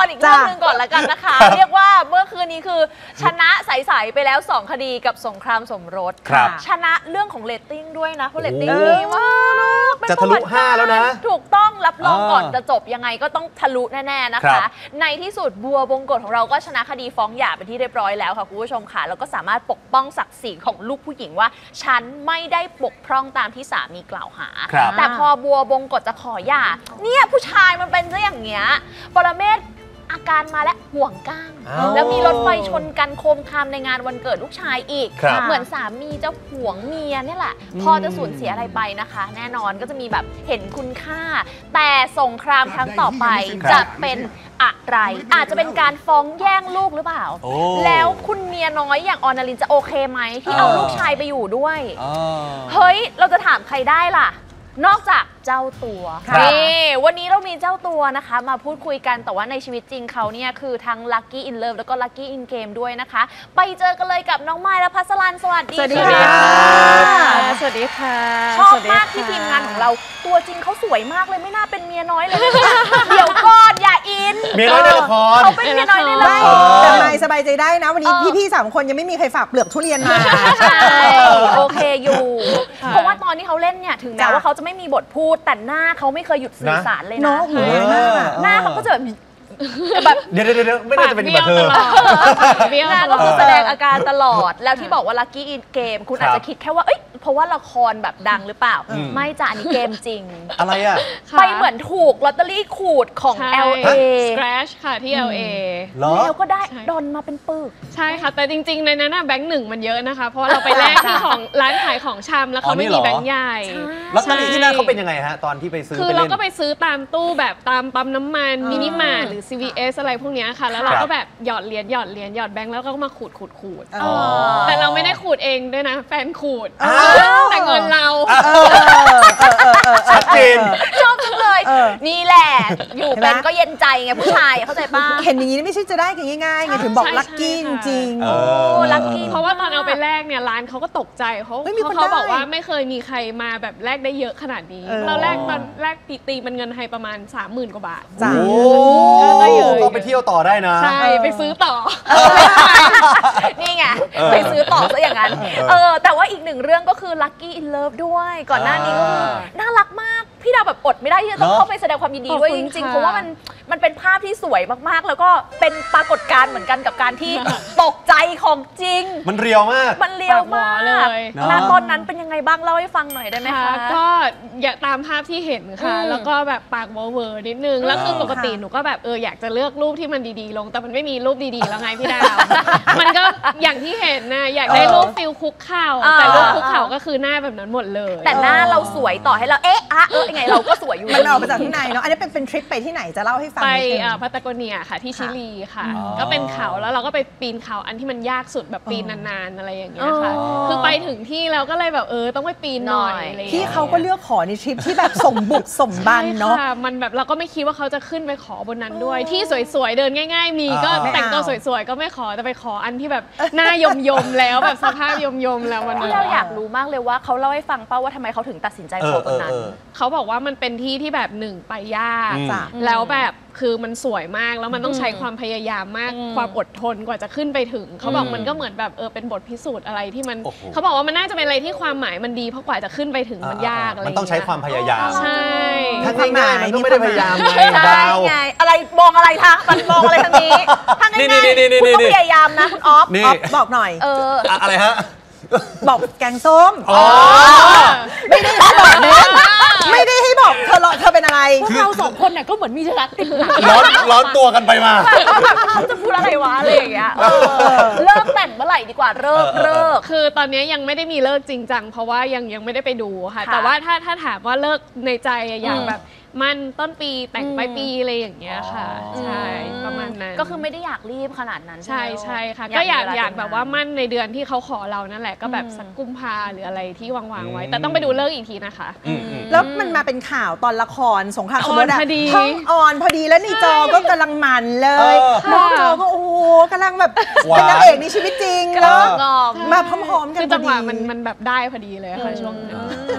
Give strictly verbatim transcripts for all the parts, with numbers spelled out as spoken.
อีกเรื่องนึงก่อนละกันนะคะเรียกว่าเมื่อคืนนี้คือชนะใสๆไปแล้วสองคดีกับสงครามสมรสชนะเรื่องของเรตติ้งด้วยนะเพราะเรตติ้งดีมากจะทะลุห้าแล้วนะถูกต้องรับรองก่อนจะจบยังไงก็ต้องทะลุแน่ๆนะคะในที่สุดบัวบงกฎของเราก็ชนะคดีฟ้องหย่าเป็นที่เรียบร้อยแล้วค่ะคุณผู้ชมค่ะแล้วก็สามารถปกป้องศักดิ์ศรีของลูกผู้หญิงว่าฉันไม่ได้บกพร่องตามที่สามีกล่าวหาแต่พอบัวบงกฎจะขอหย่าเนี่ยผู้ชายมันเป็นซะอย่างเงี้ยปรเมศอาการมาและห่วงก้างแล้วมีรถไฟชนกันโคมคามในงานวันเกิดลูกชายอีกเหมือนสามีจะห่วงเมียนี่แหละพอจะสูญเสียอะไรไปนะคะแน่นอนก็จะมีแบบเห็นคุณค่าแต่สงครามครั้งต่อไปจะเป็นอะไรอาจจะเป็นการฟ้องแย่งลูกหรือเปล่าแล้วคุณเมียน้อยอย่างออนาลินจะโอเคไหมที่เอาลูกชายไปอยู่ด้วยเฮ้ยเราจะถามใครได้ล่ะนอกจากเจ้าตัวนี่วันนี้เรามีเจ้าตัวนะคะมาพูดคุยกันแต่ว่าในชีวิตจริงเขาเนี่ยคือทั้ง Lucky in Love แล้วก็ Lucky in Game ด้วยนะคะไปเจอกันเลยกับน้องไมล์และพัสรันสวัสดีค่ะสวัสดีค่ะชอบมากที่ทีมงานของเราตัวจริงเขาสวยมากเลยไม่น่าเป็นเมียน้อยเลยเดี๋ยวก่อนอย่าอินเมียน้อยในละครเขาเป็นเมียน้อยในละครแต่ไมล์สบายใจได้นะวันนี้พี่ๆสามคนยังไม่มีใครฝากเปลือกทุเรียนมาใช่โอเคอยู่เพราะว่าตอนที่เขาเล่นเนี่ยถึงแม้ว่าเขาจะไม่มีบทพูดแต่หน้าเขาไม่เคยหยุดสื่อสารเลยนะหน้าเขาก็จะแบบแบบเดี๋ยวเดี๋ยวไม่น่าจะเป็นแบบเธอหน้าก็คือแสดงอาการตลอดแล้วที่บอกว่า Lucky in Game คุณอาจจะคิดแค่ว่าเอ้ยเพราะว่าละครแบบดังหรือเปล่าไม่จ้ะอันนี้เกมจริงอะไรอ่ะไปเหมือนถูกลอตเตอรี่ขูดของ แอล เอ Scratch ค่ะที่ แอล เอแล้วก็ได้ดอนมาเป็นปึกใช่ค่ะแต่จริงๆในนั้นแบงค์หนึ่งมันเยอะนะคะเพราะเราไปแลกที่ของร้านขายของชำแล้วเขาไม่มีแบงค์ใหญ่ลอตเตอรี่ที่นั่นเขาเป็นยังไงฮะตอนที่ไปซื้อคือเราก็ไปซื้อตามตู้แบบตามปั๊มน้ำมันมินิมาร์ทหรือ ซี วี เอส อะไรพวกนี้ค่ะแล้วเราก็แบบหยอดเหรียญหยอดเหรียญหยอดแบงค์แล้วก็มาขูดขูดขูดแต่เราไม่ได้ขูดเองด้วยนะแฟนขูดแต่เงินเราชัดเจนชอบจังเลยนี่แหละอยู่เป็นก็เย็นใจไงผู้ชายเข้าใจป่ะเห็นอย่างนี้ไม่ใช่จะได้กันง่ายๆไงถึงบอกลัคกี้จริงๆโอ้ลัคกี้เพราะว่าตอนเอาไปแลกเนี่ยร้านเขาก็ตกใจเขาเขาบอกว่าไม่เคยมีใครมาแบบแลกได้เยอะขนาดนี้เราแลกตอนแลกตีมันเงินไทยประมาณ สามหมื่น กว่าบาทโอ้ก็ไปเที่ยวต่อได้นะใช่ไปซื้อต่อนี่ไงไปซื้อต่อซะอย่างนั้นเออแต่ว่าอีกหนึ่งเรื่องก็คือ Lucky in Love ด้วยก่อนหน้านี้ก็คือน่ารักมากพี่ดาวแบบอดไม่ได้ที่จะต้องเข้าไปแสดงความยินดีด้วยจริงๆเพราะว่ามันมันเป็นภาพที่สวยมากๆแล้วก็เป็นปรากฏการณ์เหมือนกันกับการที่ตกใจของจริงมันเรียวมากมันเรียวมากเลยแล้วตอนนั้นเป็นยังไงบ้างเล่าให้ฟังหน่อยได้ไหมคะก็อยากตามภาพที่เห็นค่ะแล้วก็แบบปากเวอร์นิดนึงแล้วคือปกติหนูก็แบบเอออยากจะเลือกรูปที่มันดีๆลงแต่มันไม่มีรูปดีๆแล้วไงพี่ดาวมันก็อย่างที่เห็นนะอยากได้รูปฟิลคุกเข่าแต่รูปคุกเข่าก็คือหน้าแบบนั้นหมดเลยแต่หน้าเราสวยต่อให้เราเอ๊ะอะเออยังไงเราก็สวยอยู่มันออกมาจากที่ไหนเนาะอันนี้เป็นเป็นทริปไปที่ไหนจะเล่าให้ฟังไปพัตตาโกเนียค่ะที่ชิลีค่ะก็เป็นเขาแล้วเราก็ไปปีนเขาอันที่มันยากสุดแบบปีนนานๆอะไรอย่างเงี้ยค่ะคือไปถึงที่เราก็เลยแบบเออต้องไปปีนหน่อยที่เขาก็เลือกขอในทริปที่แบบสมบุกสมบันเนาะมันแบบเราก็ไม่คิดว่าเขาจะขึ้นไปขอบนนั้นด้วยที่สวยๆเดินง่ายๆมีก็แต่งตัวสวยๆก็ไม่ขอแต่ไปขออันที่แบบหน้ายมๆแล้วแบบสภาพยมๆแล้วมันเราอยากรู้มากเลยว่าเขาเล่าให้ฟังเป้าว่าทำไมเขาถึงตัดสินใจขอตรงนั้นเขาบอกว่ามันเป็นที่ที่แบบหนึ่งไปยากแล้วแบบคือมันสวยมากแล้วมันต้องใช้ความพยายามมากความอดทนกว่าจะขึ้นไปถึงเขาบอกมันก็เหมือนแบบเออเป็นบทพิสูจน์อะไรที่มันเขาบอกว่ามันน่าจะเป็นอะไรที่ความหมายมันดีเพราะกว่าจะขึ้นไปถึงมันยากอะไรมันต้องใช้ความพยายามใช่ถ้าง่ายๆมันก็ไม่ได้พยายามไงไงอะไรมองอะไรคะมันมองอะไรทางนี้ทางง่ายๆคุณต้องพยายามนะคุณออฟบอกหน่อยเอออะไรฮะบอกแกงส้มไม่ได้ให้บอกไม่ได้ให้บอกเธอเธอเป็นอะไรพวกเราสองคนเนี่ยก็เหมือนมีรักติดร้อนร้อนตัวกันไปมาเขาจะพูดอะไรวะอะไรอย่างเงี้ยเลิกแต่งเมื่อไหร่ดีกว่าเลิกเลิกคือตอนนี้ยังไม่ได้มีเลิกจริงจังเพราะว่ายังยังไม่ได้ไปดูค่ะแต่ว่าถ้าถ้าถามว่าเลิกในใจอยากแบบมันต้นปีแต่งปลายปีอะไรอย่างเงี้ยค่ะใช่ประมาณนั้นก็คือไม่ได้อยากรีบขนาดนั้นใช่ใช่ค่ะก็อยากอยากแบบว่ามั่นในเดือนที่เขาขอเรานั่นแหละก็แบบสักกุมภาหรืออะไรที่วางๆไว้แต่ต้องไปดูเลิกอีกทีนะคะแล้วมันมาเป็นข่าวตอนละครสงครามสมรสอะท้องอ่อนพอดีแล้วในจอก็กำลังมันเลยน้องจอก็โอ้โหกำลังแบบเป็นนางเอกในชีวิตจริงแล้วมาพร้อมๆกันคือจังหวะมันมันแบบได้พอดีเลยค่ะช่วงนั้นเรียก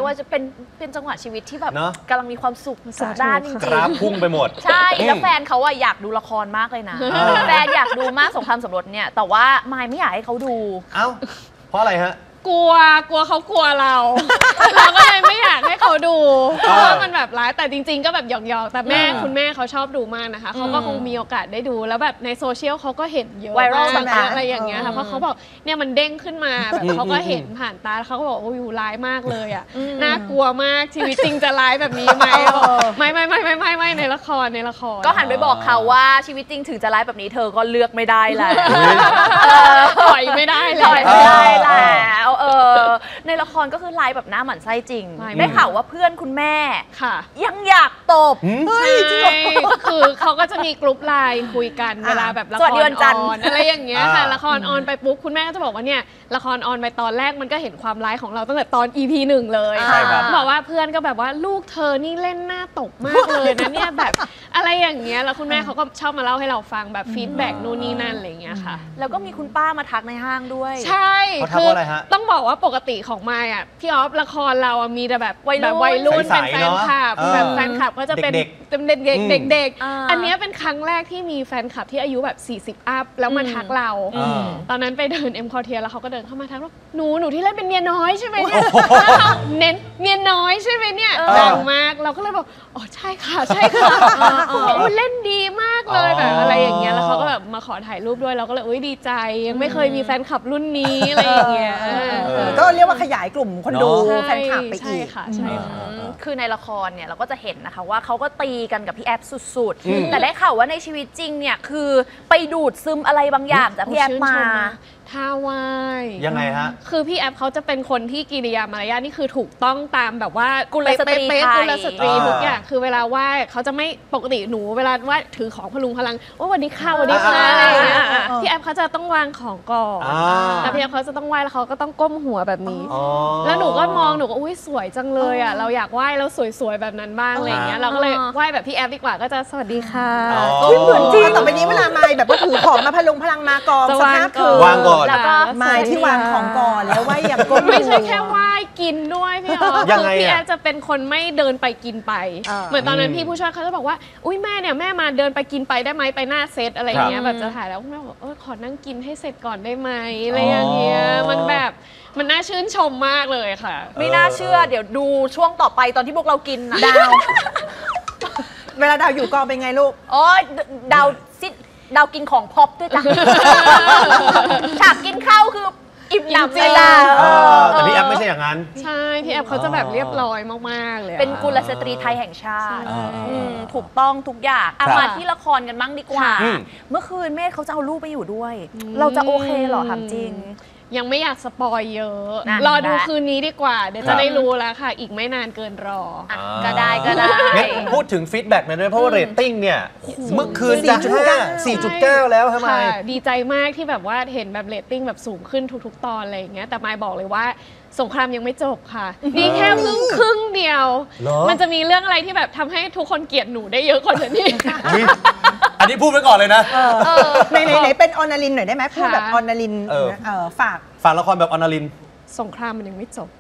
กว่าจะเป็นเป็นจังหวะชีวิตที่แบบเนอะกำลังมีความสุขสุดด้านจริงกราฟพุ่งไปหมดๆใช่แล้วแฟนเขาอะอยากดูละครมากเลยนะเออแฟนอยากดูมากสงครามสมรสเนี่ยแต่ว่ามายไม่อยากให้เขาดูเอ้าเพราะอะไรฮะกลัวกลัวเขากลัวเรา เราก็เลยไม่อยากให้เขาดูเพราะว่ามันแบบร้ายแต่จริง ๆ ก็แบบหยอกๆแต่แม่อ่าคุณแม่เขาชอบดูมากนะคะเขาก็คงมีโอกาสได้ดูแล้วแบบในโซเชียลเขาก็เห็นเยอะไวรัลมากต่างๆอะไรอย่างเงี้ยค่ะเพราะเขาบอกเนี่ยมันเด้งขึ้นมาแบบเขาก็เห็นผ่านตาเขาก็บอกโอ้ยร้ายมากเลยอ่ะน่ากลัวมากชีวิตจริงจะร้ายแบบนี้ไหมไม่ไม่ไม่ไม่ไม่ไม่ในละครในละครก็หันไปบอกเขาว่าชีวิตจริงถึงจะร้ายแบบนี้เธอก็เลือกไม่ได้แหละถอยไม่ได้เลถอย ยไม่ได้แล้วเออในละครก็คือไลฟ์แบบหน้าหมั่นไส้จริงไม่ได้ข่าวว่าเพื่อนคุณแม่ค่ะยังอยากตบใช่คือเขาก็จะมีกลุ่มไลน์คุยกันเวลาแบบละคสวัสรดีวันจันทร์ออนอะไรอย่างเงี้ยค่ะอ่าละครออนไปปุ๊บคุณแม่ก็จะบอกว่าเนี่ยละครออนไปตอนแรกมันก็เห็นความร้ายของเราตั้งแต่ตอน อี พี หนึ่งเลยใช่ครับบอกว่าเพื่อนก็แบบว่าลูกเธอนี่เล่นหน้าตกมากเลยนะเนี่ยแบบอะไรอย่างเงี้ยแล้วคุณแม่เขาก็ชอบมาเล่าให้เราฟังแบบฟีดแบ็กนู่นนี่นั่นอะไรอย่างเงี้ยค่ะแล้วก็มีคุณป้ามาทักในห้างด้วยใช่เขาทักว่าอะไรฮะต้องบอกว่าปกติของมายอ่ะพี่ออฟละครเราอะมีแต่แบบวัยรุ่นแบบวัยรุ่นใสเป็นๆแฟนคลับเนอะแบบแฟนคลับก็จะเป็นเด็กเป็นเด็กเด็กอืมเด็กอ่าๆอันเนี้ยเป็นครั้งแรกที่มีแฟนคลับที่อายุแบบสี่สิบอัพแล้วมาทักเราอืมตอนนั้นไปเดินเอ็มคอเทียแล้วเขาก็เดินเข้ามาทักว่าหนูหนูที่เล่นเป็นเมียน้อยใช่ไหมเนี่ยเน้นเมียน้อยใช่ไหมเนี่ยเออดังมากเราก็เลยบอกอ๋อใช่ค่ะใช่ค่ะบอกว่าเล่นดีมากเลยแบบอะไรอย่างเงี้ยแล้วเขาก็แบบมาขอถ่ายรูปด้วยเราก็เลยอุ้ยดีใจยังไม่เคยมีแฟนคลับรุ่นนี้อะไรอย่างเงี้ยเออก็เรียกว่าขยายกลุ่มคนดูเนอะแฟนคลับไปใช่อีกค่ะใช่ค่ะอืมคือในละครเนี่ยเราก็จะเห็นนะคะว่าเขาก็ตีกันกับพี่แอฟสุดอืมๆ แต่ได้ข่าวว่าในชีวิตจริงเนี่ยคือไปดูดซึมอะไรบางอย่างจากพี่แอฟมาท่าไหว้ยังไงฮะคือพี่แอฟเขาจะเป็นคนที่กิริยามารยาทนี่คือถูกต้องตามแบบว่ากุลสตรีเป๊ะไทๆยกุลสตรีอ่าทุกอย่างคือเวลาไหว้เขาจะไม่ปกติหนูเวลาไหว้ถือของพลุงพลังโอ้วันนี้ค่ะวันนี้ค่ะอ่าอะไรอย่างเงี้ยอ่าพี่แอฟเขาจะต้องวางของก่อนอ่าแล้วพี่แอฟเขาจะต้องไหว้แล้วเขาก็ต้องก้มหัวแบบนี้อ๋อแล้วหนูก็มองหนูก็อุ้ยสวยจังเลยอ่ะเราอยากไหว้แล้วสวยๆแบบนั้นบ้างอะไรอย่างเงี้ยเราก็เลยไหว้แบบพี่แอฟดีกว่าก็จะสวัสดีค่ะอ๋ออุ๊ยเหมือนจริงต่อไปนี้เวลาไม่แบบว่าถือของมาพลุงพลังมากองจะสวางภาพก่คือวางก่อนแล้วก็ไม้ที่วางของก่อนแล้วไว้อย่างก้มไม่ใช่แค่ไหว้กินด้วยพี่อ๋อยังไงคือพี่อะแอฟจะเป็นคนไม่เดินไปกินไปอ่าเหมือนตอนนั้นพี่ผู้ช่วยเขาจะบอกว่าอุ้ยแม่เนี่ยแม่มาเดินไปกินไปได้ไหมไปหน้าเซตอะไรอย่างเงี้ยแบบจะถ่ายแล้วแม่บอกเออขอนั่งกินให้เสร็จก่อนได้ไหมอะไรอย่างเงี้ยอ๋อมันแบบมันน่าชื่นชมมากเลยค่ะไม่น่าเชื่อเดี๋ยวดูช่วงต่อไปตอนที่พวกเรากินนะดาว เวลาดาวอยู่กองเป็นไงลูกโอ้ยดาวซิดาวกินของพอปด้วยจ้ะ ฉากกินข้าวคืออิ่มหนำเลยล่ะเออแต่พี่แอฟไม่ใช่อย่างนั้นใช่พี่แอฟเขาจะแบบเรียบร้อยมากๆเลยอะเป็นกุลสตรีไทยแห่งชาติใช่อืมถูกต้องทุกอย่างอ่ะครับมาที่ละครกันบ้างดีกว่าอืมเมื่อคืนเมธเขาจะเอาลูกไปอยู่ด้วย เราจะโอเคเหรอถามจริงยังไม่อยากสปอยเยอะนั่นรอดูแหละคืนนี้ดีกว่า เดี๋ยวครัจะบได้รู้แล้วค่ะ อีกไม่นานเกินรออ่ะก็ได้ก็ได้งั้นพูดถึงฟีดแบ็กหน่อยด้วยเพราะว่าเรตติ้งเนี่ย เมื่อคืนจะสี่จุดเก้าสี่จุดเก้าแล้วทำไมค่ะดีใจมากที่แบบว่าเห็นแบบเรตติ้งแบบสูงขึ้นทุกๆ ตอนอะไรอย่างเงี้ยแต่มายบอกเลยว่าสงครามยังไม่จบค่ะนี่แค่เพิ่งครึ่งเดียวเหรอมันจะมีเรื่องอะไรที่แบบทำให้ทุกคนเกลียดหนูได้เยอะกว่านี้อุ๊ยอันนี้พูดไว้ก่อนเลยนะไหนไหนไหนเป็นออนาลินหน่อยได้ไหมพูดแบบค่ะออนาลินเออเออฝากฝากละครแบบอนาลินสงครามมันยังไม่จบ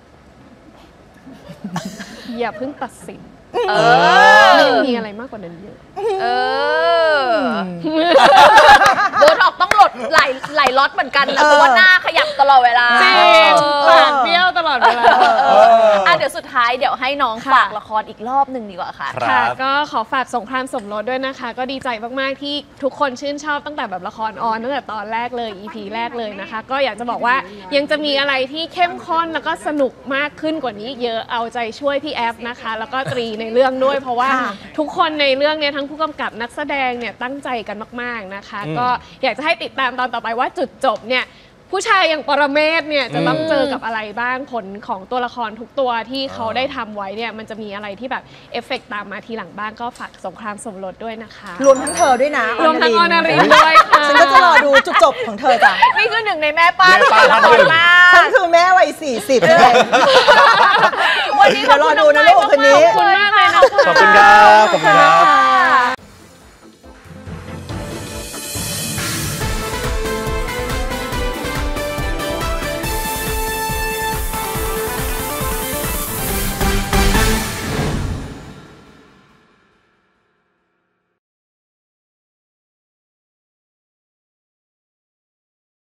อย่าเพิ่งตัดสินเออมันมีอะไรมากกว่านั้นเยอะเออโบนออกต้องหลดไหลไหลล็อตเหมือนกันนะเพราะว่าหน้าขยับตลอดเวลาจริงปากเบี้ยวตลอดเวลาเอออ่ะเดี๋ยวสุดท้ายเดี๋ยวให้น้องค่ะฝากละครอีกรอบหนึ่งดีกว่าค่ะครับค่ะก็ขอฝากสงครามสมรสด้วยนะคะ ก็ดีใจมาก ๆ ที่ทุกคนชื่นชอบตั้งแต่แบบละครออนตั้งแต่ตอนแรกเลย อี พี แรกเลยนะคะ ก็อยากจะบอกว่ายังจะมีอะไรที่เข้มข้นแล้วก็สนุกมากขึ้นกว่านี้เยอะเอาใจช่วยพี่แอฟนะคะ แล้วก็ตรีในเรื่องด้วย เพราะว่าค่ะทุกคนในเรื่องเนี้ยทั้งผู้กำกับนักแสดงเนี่ยตั้งใจกันมาก ๆ นะคะอืมก็อยากจะให้ติดตามตอนต่อไปว่าจุดจบเนี่ยผู้ชายอย่างปรเมศเนี่ยจะต้องอืมเจอกับอะไรบ้างผลของตัวละครทุกตัวที่เขาได้ทำไว้เนี่ยมันจะมีอะไรที่แบบเอฟเฟกต์ตามมาทีหลังบ้างก็ฝากสงครามสมรสด้วยนะคะรวมทั้งเธอด้วยนะรวมทั้งออนารินด้วยค่ะฉันก็จะรอดูจุดจบของเธอจ้ะนี่คือหนึ่งในแม่ป้าแม่ป้าที่ละครมากฉันคือแม่วัยสี่สิบเลยวันนี้ขเดี๋อบยวรคุอณดูน้องนะไม้ลูกคนนี้มากๆขอบคุณมากเลยนะคะขอบคุณครับขอบคุณครับ